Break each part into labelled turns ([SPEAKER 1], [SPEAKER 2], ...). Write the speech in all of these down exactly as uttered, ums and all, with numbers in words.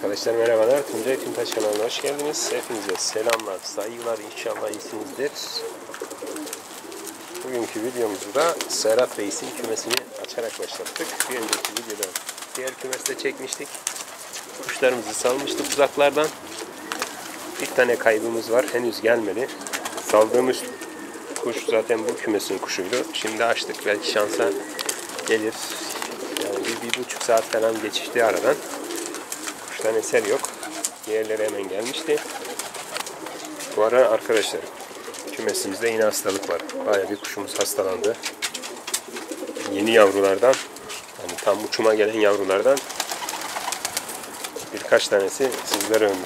[SPEAKER 1] Arkadaşlar merhabalar. Tuncay Tüntaş kanalına hoş geldiniz. Hepinize selamlar, saygılar. İnşallah iyisinizdir. Bugünkü videomuzu da Serhat Reis'in kümesini açarak başlattık. Bir önceki videoda diğer kümeste çekmiştik. Kuşlarımızı salmıştık uzaklardan. Bir tane kaybımız var. Henüz gelmedi. Saldığımız kuş zaten bu kümesin kuşuydu. Şimdi açtık. Belki şansa gelir. Yani bir, bir buçuk saat falan geçişti aradan. Kuştan eser yok. Diğerleri hemen gelmişti. Bu ara arkadaşlar kümesimizde yine hastalık var. Bayağı bir kuşumuz hastalandı. Yeni yavrulardan, yani tam uçuma gelen yavrulardan birkaç tanesi sizlere ölmüş.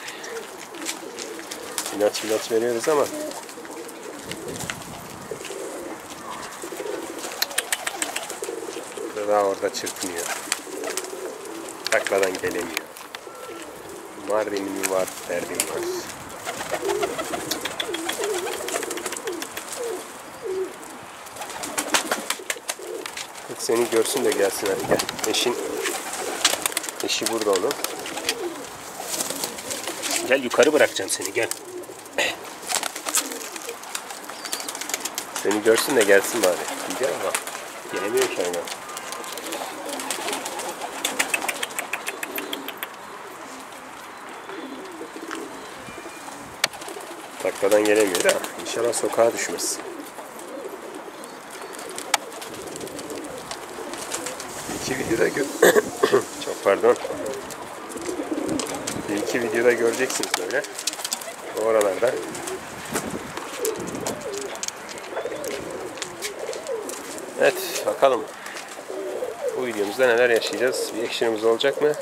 [SPEAKER 1] İlaç ilaç veriyoruz ama daha orada çırpınıyor. Takladan gelemiyor. Marrimin var, derdim var. Seni görsün de gelsin, hadi gel. Eşin, eşi burada onun. Gel, yukarı bırakacağım seni, gel. Seni görsün de gelsin bari. Diyeceğim ama gelemiyor ki aynen. Takladan gelemiyor da inşallah sokağa düşmez. İki videoda gö çok pardon. Bir iki videoda göreceksiniz böyle. O oralarda. Evet, bakalım. Bu videomuzda neler yaşayacağız? Bir action'ımız olacak mı?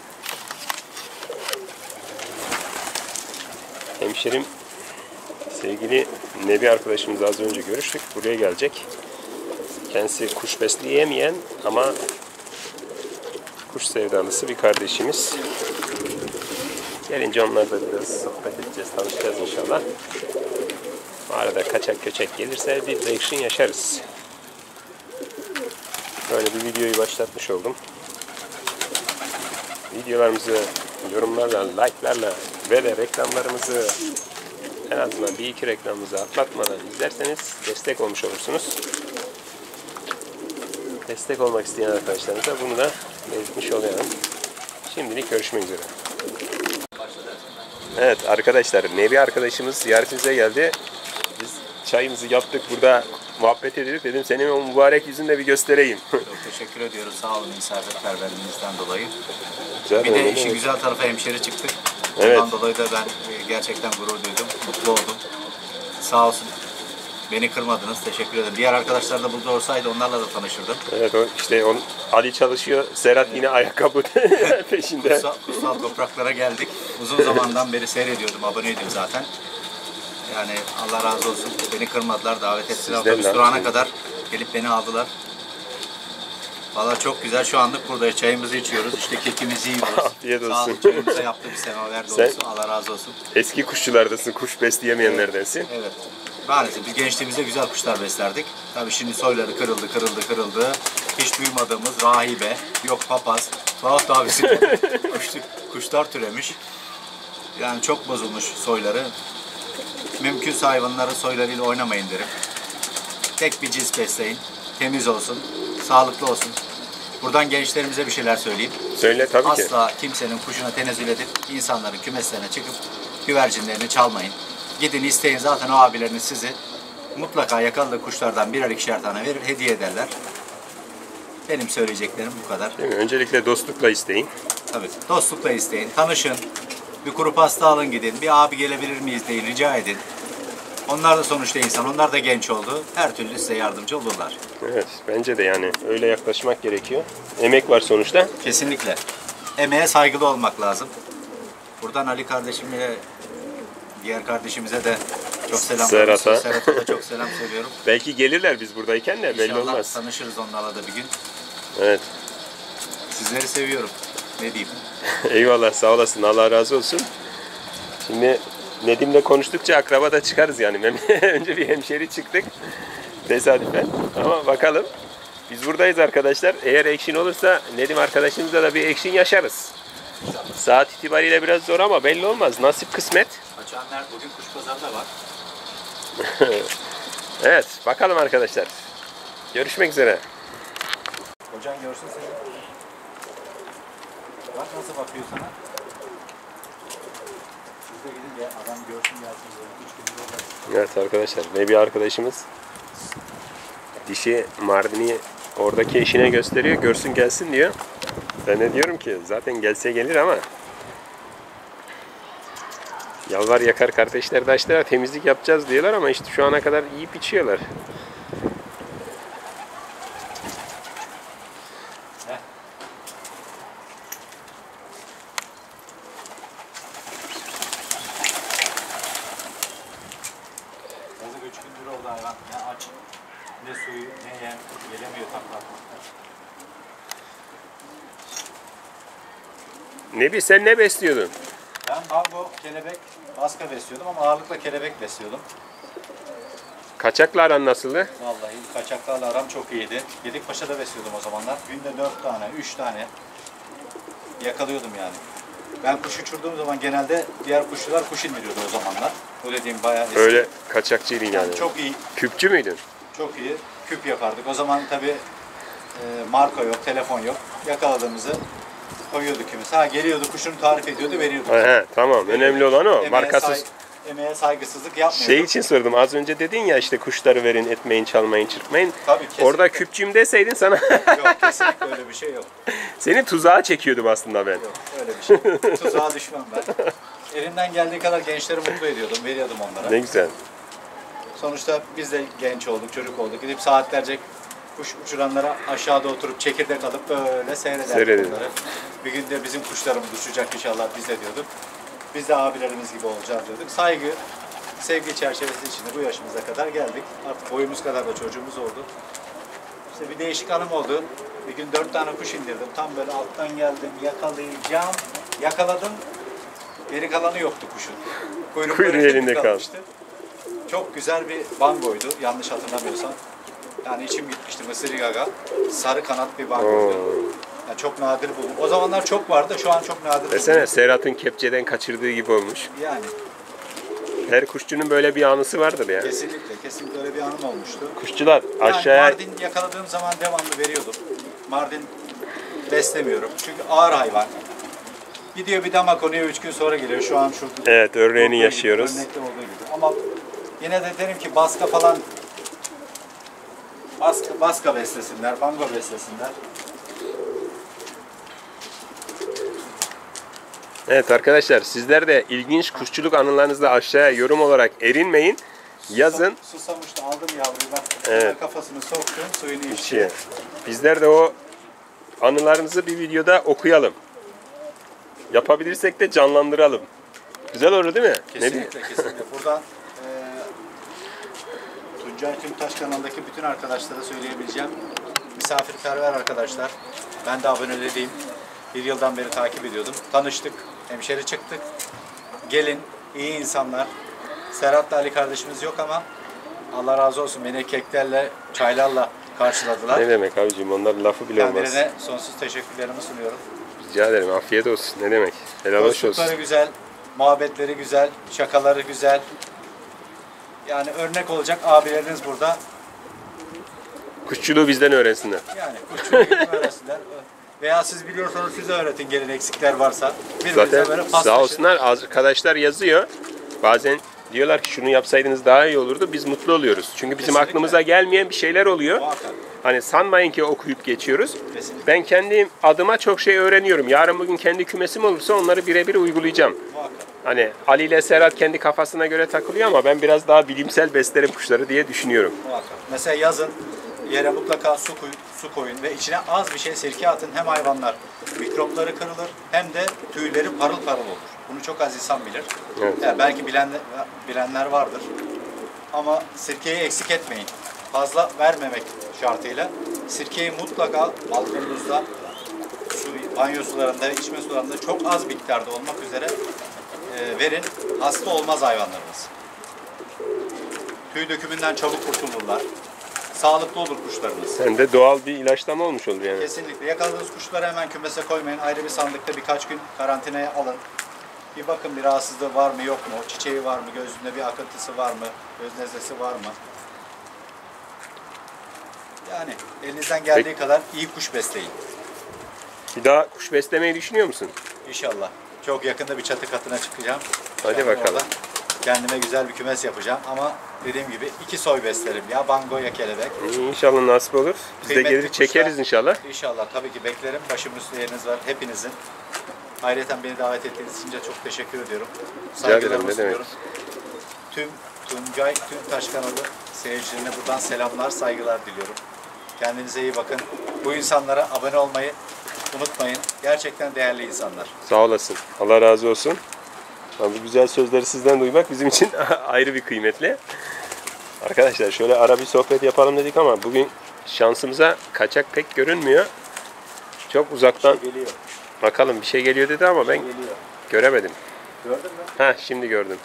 [SPEAKER 1] Hemşerim sevgili Nebi arkadaşımızla az önce görüştük. Buraya gelecek. Kendisi kuş besleyemeyen ama kuş sevdalısı bir kardeşimiz. Gelince onlarla biraz sohbet edeceğiz, tanışacağız inşallah. Arada kaçak köçek gelirse bir action yaşarız. Böyle bir videoyu başlatmış oldum. Videolarımızı yorumlarla, like'larla ve de reklamlarımızı en azından bir iki reklamımızı atlatmadan izlerseniz destek olmuş olursunuz. Destek olmak isteyen arkadaşlarımıza bunu da belirtmiş olayım. Şimdilik görüşmek üzere. Evet arkadaşlar, Nebi arkadaşımız ziyaretimize geldi. Biz çayımızı yaptık, burada muhabbet ediyorduk. Dedim senin o mübarek yüzünü de bir göstereyim.
[SPEAKER 2] Çok teşekkür ediyoruz. Sağ olun misafirperverliğinizden dolayı.
[SPEAKER 1] Güzel,
[SPEAKER 2] bir de işin güzel tarafı hemşeri çıktık.
[SPEAKER 1] Evet.
[SPEAKER 2] Ondan dolayı da ben gerçekten gurur duydum, mutlu oldum. Sağ olsun. Beni kırmadınız. Teşekkür ederim. Diğer arkadaşlar da burada olsaydı onlarla da tanışırdım.
[SPEAKER 1] Evet, o işte on, Ali çalışıyor. Serhat evet. Yine ayakkabı peşinde.
[SPEAKER 2] Kutsal, kutsal topraklara geldik. Uzun zamandan beri seyrediyordum. Aboneydim zaten. Yani Allah razı olsun. Beni kırmadılar. Davet ettiler. Otobüs durağına kadar gelip beni aldılar. Valla çok güzel. Şu anlık burada çayımızı içiyoruz. İşte kekimizi yiyoruz.
[SPEAKER 1] Afiyet olsun.
[SPEAKER 2] Sağlık çayımıza yaptı bir semaver dolusu. Allah razı olsun.
[SPEAKER 1] Eski kuşçulardasın. Kuş besleyemeyenlerdensin.
[SPEAKER 2] Evet. evet. Maalesef biz gençliğimizde güzel kuşlar beslerdik. Tabii şimdi soyları kırıldı, kırıldı, kırıldı. Hiç duymadığımız rahibe, yok papaz, tuhaf davisi kuş, kuşlar türemiş. Yani çok bozulmuş soyları. Mümkünse hayvanları soylarıyla oynamayın derim. Tek bir cins besleyin, temiz olsun, sağlıklı olsun. Buradan gençlerimize bir şeyler söyleyeyim.
[SPEAKER 1] Söyle tabii
[SPEAKER 2] Asla
[SPEAKER 1] ki.
[SPEAKER 2] Asla kimsenin kuşuna tenezzül edip insanların kümeslerine çıkıp güvercinlerini çalmayın. Gidin isteyin, zaten o abileriniz sizi mutlaka yakaladığı kuşlardan birer ikişer tane verir, hediye ederler. Benim söyleyeceklerim bu kadar.
[SPEAKER 1] Değil mi? Öncelikle dostlukla isteyin.
[SPEAKER 2] Tabii, dostlukla isteyin, tanışın. Bir kuru pasta alın gidin, bir abi gelebilir miyiz diye rica edin. Onlar da sonuçta insan, onlar da genç oldu. Her türlü size yardımcı olurlar.
[SPEAKER 1] Evet, bence de yani öyle yaklaşmak gerekiyor. Emek var sonuçta.
[SPEAKER 2] Kesinlikle. Emeğe saygılı olmak lazım. Buradan Ali kardeşimle diğer kardeşimize de çok selam
[SPEAKER 1] Serhat'a.
[SPEAKER 2] Serhat'a da çok selam söylüyorum.
[SPEAKER 1] Belki gelirler biz buradayken de belli
[SPEAKER 2] İnşallah
[SPEAKER 1] olmaz.
[SPEAKER 2] tanışırız onlarla da bir gün.
[SPEAKER 1] Evet.
[SPEAKER 2] Sizleri seviyorum. Ne diyeyim?
[SPEAKER 1] Eyvallah, sağ olasın. Allah razı olsun. Şimdi Nedim'le konuştukça akraba da çıkarız yani. Önce bir hemşeri çıktık. Tesadüfen. Ama bakalım. Biz buradayız arkadaşlar. Eğer action olursa Nedim arkadaşımızla da bir action yaşarız.
[SPEAKER 2] inşallah.
[SPEAKER 1] Saat itibariyle biraz zor ama belli olmaz. Nasip kısmet.
[SPEAKER 2] Kaçanlar bugün kuş pazarı da var.
[SPEAKER 1] Evet, bakalım arkadaşlar. Görüşmek üzere.
[SPEAKER 2] Hocan görsün seni. Bak nasıl bakıyor sana. Siz de gidin ya adam görsün gelsin. Üç gündür orada.
[SPEAKER 1] Evet arkadaşlar, ve bir arkadaşımız dişi Mardin'i oradaki eşine gösteriyor, görsün gelsin diyor. Ben de diyorum ki zaten gelse gelir ama yalvar yakar kardeşler daşlara temizlik yapacağız diyorlar ama işte şu ana kadar yiyip içiyorlar.
[SPEAKER 2] Yazık üç gündür oldu hayvan. Ne aç, ne suyu, ne yem. Gelemiyor takla atmaktan.
[SPEAKER 1] Nebi sen ne besliyordun?
[SPEAKER 2] Ben bango, kelebek, baska besliyordum ama ağırlıkla kelebek besliyordum.
[SPEAKER 1] Kaçakla aran nasıldı?
[SPEAKER 2] Vallahi kaçaklarla aram çok iyiydi. Gedikpaşa'da besliyordum o zamanlar. Günde dört tane, üç tane yakalıyordum yani. Ben kuş uçurduğum zaman genelde diğer kuşçular kuş indiriyordu o zamanlar. O dediğim bayağı eski.
[SPEAKER 1] Öyle kaçakçıydın yani.
[SPEAKER 2] Yani çok iyi,
[SPEAKER 1] Küpçü müydün?
[SPEAKER 2] çok iyi küp yapardık. O zaman tabii e, marka yok, telefon yok. Yakaladığımızı koyuyorduk kümüz. Ha geliyordu, kuşunu tarif ediyordu, veriyorduk.
[SPEAKER 1] He, he, tamam. Önemli olan o.
[SPEAKER 2] Emeğe,
[SPEAKER 1] Markasız.
[SPEAKER 2] say- emeğe saygısızlık yapmıyorduk.
[SPEAKER 1] Şey için sordum. Az önce dedin ya işte kuşları verin, etmeyin, çalmayın, çırpmayın.
[SPEAKER 2] Tabii, kesinlikle.
[SPEAKER 1] Orada küpçüyüm deseydin sana
[SPEAKER 2] Yok, kesinlikle öyle bir şey yok.
[SPEAKER 1] seni tuzağa çekiyordum aslında ben.
[SPEAKER 2] Yok, öyle bir şey yok. Tuzağa düşmem ben. Elimden geldiği kadar gençleri mutlu ediyordum, veriyordum onlara.
[SPEAKER 1] Ne güzel.
[SPEAKER 2] Sonuçta biz de genç olduk, çocuk olduk. Gidip saatlerce kuş uçuranlara aşağıda oturup çekirdek alıp böyle seyrederdik
[SPEAKER 1] Seyredin.
[SPEAKER 2] onları. Bir gün de bizim kuşlarımız uçacak inşallah biz de diyorduk. Biz de abilerimiz gibi olacağız diyorduk. Saygı, sevgi çerçevesi içinde bu yaşımıza kadar geldik. Artık boyumuz kadar da çocuğumuz oldu. İşte bir değişik anım oldu. Bir gün dört tane kuş indirdim. Tam böyle alttan geldim, yakalayacağım. Yakaladım. Geri kalanı yoktu kuşun. Kuyruk
[SPEAKER 1] Kuyruğu
[SPEAKER 2] böyle
[SPEAKER 1] elinde
[SPEAKER 2] kalmıştı. Çok güzel bir bangoydu yanlış hatırlamıyorsam. Yani içim gitmişti Mısır Gaga. Sarı kanat bir bangoydu. Yani çok nadir buldum. O zamanlar çok vardı, şu an çok nadir buldum.
[SPEAKER 1] Desene Serhat'ın kepçeden kaçırdığı gibi olmuş.
[SPEAKER 2] Yani
[SPEAKER 1] Her kuşçunun böyle bir anısı vardır ya.
[SPEAKER 2] kesinlikle, kesinlikle öyle bir anım olmuştu.
[SPEAKER 1] Kuşçular
[SPEAKER 2] Yani
[SPEAKER 1] aşağıya...
[SPEAKER 2] Mardin yakaladığım zaman devamlı veriyordum. Mardin beslemiyorum. Çünkü ağır hayvan. Gidiyor bir dama konuyor, üç gün sonra geliyor. Şu an şurada.
[SPEAKER 1] Evet, örneğini
[SPEAKER 2] Örneği-
[SPEAKER 1] yaşıyoruz.
[SPEAKER 2] Örnekte olduğu gibi. Ama yine de derim ki baska falan baska, baska beslesinler, bango beslesinler.
[SPEAKER 1] Evet arkadaşlar, sizler de ilginç kuşçuluk anılarınızı aşağıya yorum olarak erinmeyin. Yazın.
[SPEAKER 2] Susamıştı, aldım yavruyu bak.
[SPEAKER 1] Evet.
[SPEAKER 2] Kafasını soktum, suyunu içti.
[SPEAKER 1] İçiye. Bizler de o anılarınızı bir videoda okuyalım. Yapabilirsek de canlandıralım. Güzel olur değil mi? Ne diyeyim?
[SPEAKER 2] Kesinlikle, kesinlikle. Buradan e, Tuncay Tümtaş kanalındaki bütün arkadaşlara söyleyebileceğim. Misafirperver arkadaşlar. Ben de aboneleriyim. Bir yıldan beri takip ediyordum. Tanıştık, hemşeri çıktık. Gelin, iyi insanlar. Serhat'la Ali kardeşimiz yok ama Allah razı olsun beni keklerle, çaylarla karşıladılar.
[SPEAKER 1] Ne demek abicim, onlar lafı bile olmaz.
[SPEAKER 2] Kendilerine sonsuz teşekkürlerimi sunuyorum.
[SPEAKER 1] Rica ederim, afiyet olsun. Ne demek? Helal hoş olsun.
[SPEAKER 2] Dostlukları güzel, muhabbetleri güzel, şakaları güzel. Yani örnek olacak abileriniz burada.
[SPEAKER 1] Kuşçuluğu bizden öğrensinler.
[SPEAKER 2] Yani kuşçuluğu gibi öğrensinler. Veya siz biliyorsanız size öğretin gelin eksikler varsa. Birbirinize
[SPEAKER 1] Zaten
[SPEAKER 2] böyle
[SPEAKER 1] sağ
[SPEAKER 2] paslaşın.
[SPEAKER 1] olsunlar arkadaşlar yazıyor. Bazen diyorlar ki şunu yapsaydınız daha iyi olurdu. Biz mutlu oluyoruz. Çünkü bizim
[SPEAKER 2] Kesinlikle.
[SPEAKER 1] aklımıza gelmeyen bir şeyler oluyor.
[SPEAKER 2] Muhakkak.
[SPEAKER 1] Hani sanmayın ki okuyup geçiyoruz.
[SPEAKER 2] Kesinlikle.
[SPEAKER 1] Ben kendi adıma çok şey öğreniyorum. Yarın bugün kendi kümesim olursa onları birebir uygulayacağım.
[SPEAKER 2] Muhakkak.
[SPEAKER 1] Hani Ali ile Serhat kendi kafasına göre takılıyor ama ben biraz daha bilimsel beslerim kuşları diye düşünüyorum.
[SPEAKER 2] Muhakkak. Mesela yazın yere mutlaka su koyun, su koyun ve içine az bir şey sirke atın. Hem hayvanlar mikropları kırılır hem de tüyleri parıl parıl olur. Bunu çok az insan bilir.
[SPEAKER 1] Evet.
[SPEAKER 2] Yani belki bilenler, bilenler vardır. Ama sirkeyi eksik etmeyin. Fazla vermemek şartıyla. Sirkeyi mutlaka balkonunuzda, su, banyo sularında, içme sularında çok az miktarda olmak üzere e, verin. Hasta olmaz hayvanlarımız. Tüy dökümünden çabuk kurtulurlar. sağlıklı olur kuşlarınız.
[SPEAKER 1] Hem de doğal bir ilaçlama olmuş olur yani.
[SPEAKER 2] Kesinlikle. Yakaladığınız kuşları hemen kümese koymayın. Ayrı bir sandıkta birkaç gün karantinaya alın. Bir bakın bir rahatsızlığı var mı yok mu? Çiçeği var mı? Gözünde bir akıntısı var mı? Göz nezlesi var mı? Yani elinizden geldiği
[SPEAKER 1] Peki.
[SPEAKER 2] kadar iyi kuş besleyin.
[SPEAKER 1] Bir daha kuş beslemeyi düşünüyor musun?
[SPEAKER 2] İnşallah. Çok yakında bir çatı katına çıkacağım.
[SPEAKER 1] Hadi
[SPEAKER 2] Yani
[SPEAKER 1] bakalım.
[SPEAKER 2] orada kendime güzel bir kümes yapacağım ama dediğim gibi iki soy beslerim. Ya bango ya kelebek.
[SPEAKER 1] İnşallah nasip olur. Biz de
[SPEAKER 2] Kıymetli
[SPEAKER 1] gelir çekeriz
[SPEAKER 2] kuşlar.
[SPEAKER 1] inşallah.
[SPEAKER 2] İnşallah tabii ki beklerim. Başımın üstünde yeriniz var hepinizin. Ayrıca beni davet ettiğiniz için de çok teşekkür ediyorum.
[SPEAKER 1] ederim,
[SPEAKER 2] Saygılarımı
[SPEAKER 1] ne demek.
[SPEAKER 2] sunuyorum. Tüm Tuncay, tüm Taş kanalı seyircilerine buradan selamlar, saygılar diliyorum. Kendinize iyi bakın. Bu insanlara abone olmayı unutmayın. Gerçekten değerli insanlar.
[SPEAKER 1] Sağ olasın. Allah razı olsun. Bu güzel sözleri sizden duymak bizim için ayrı bir kıymetli. Arkadaşlar şöyle ara bir sohbet yapalım dedik ama bugün şansımıza kaçak pek görünmüyor. Çok uzaktan
[SPEAKER 2] Şey geliyor.
[SPEAKER 1] bakalım bir şey geliyor dedi ama ben
[SPEAKER 2] Geliyor.
[SPEAKER 1] göremedim.
[SPEAKER 2] Gördün mü?
[SPEAKER 1] Ha şimdi gördüm.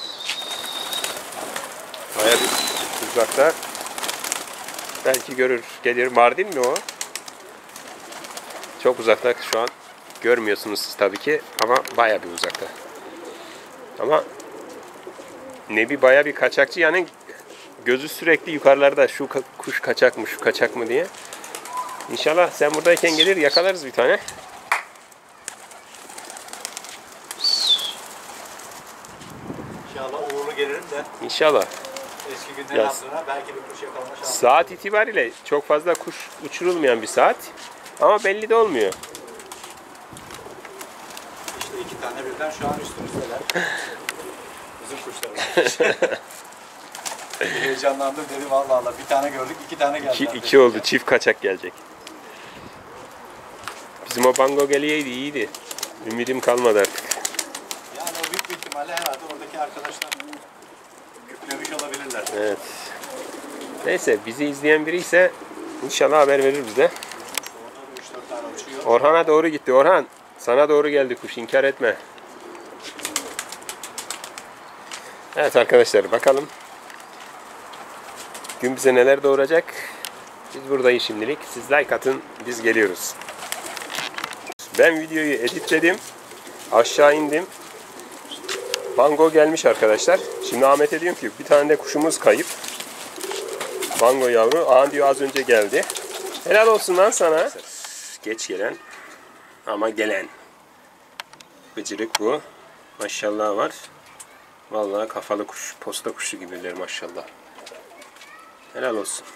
[SPEAKER 1] Bayağı bir uzakta. Belki görür. Gelir. Mardin mi o? Çok uzakta şu an. Görmüyorsunuz siz tabii ki ama bayağı bir uzakta. Ama Nebi bayağı bir kaçakçı yani gözü sürekli yukarılarda şu ka- kuş kaçak mı şu kaçak mı diye. İnşallah sen buradayken gelir yakalarız bir tane.
[SPEAKER 2] İnşallah uğurlu gelirim de
[SPEAKER 1] İnşallah.
[SPEAKER 2] eski günlerin
[SPEAKER 1] Yaz.
[SPEAKER 2] hatırına belki bir kuş yakalama şansı.
[SPEAKER 1] Saat itibariyle çok fazla kuş uçurulmayan bir saat. Ama belli de olmuyor.
[SPEAKER 2] İşte iki tane birden şu an üstümüzdeler. Bizim kuşlarımız. Bir heyecanlandım dedim Allah Allah bir tane gördük iki tane geldi.
[SPEAKER 1] İki, iki oldu. Çift kaçak gelecek. Bizim o bango geliyeydi iyiydi. Ümidim kalmadı artık.
[SPEAKER 2] Yani o büyük bir ihtimalle herhalde oradaki arkadaşlar küplemiş olabilirler.
[SPEAKER 1] Evet. Neyse bizi izleyen biri ise inşallah haber verir bize.
[SPEAKER 2] Orada da üç dört tane uçuyor.
[SPEAKER 1] Orhan'a doğru gitti. Orhan sana doğru geldi kuş. İnkar etme. Evet arkadaşlar bakalım. Gün bize neler doğuracak. Biz buradayız şimdilik. Siz like atın. Biz geliyoruz. Ben videoyu editledim. Aşağı indim. Bango gelmiş arkadaşlar. Şimdi Ahmet'e diyorum ki bir tane de kuşumuz kayıp. Bango yavru. Aa diyor az önce geldi. Helal olsun lan sana. Geç gelen ama gelen. Bıcırık bu. Maşallah var. Vallahi kafalı kuş. Posta kuşu gibiler maşallah. Helal olsun.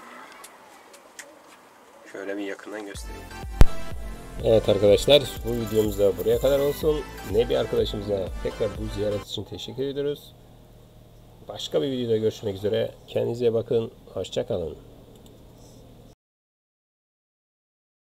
[SPEAKER 1] Şöyle bir yakından göstereyim. Evet arkadaşlar bu videomuz da buraya kadar olsun. Nebi arkadaşımıza tekrar bu ziyaret için teşekkür ediyoruz. Başka bir videoda görüşmek üzere. Kendinize bakın. Hoşça kalın.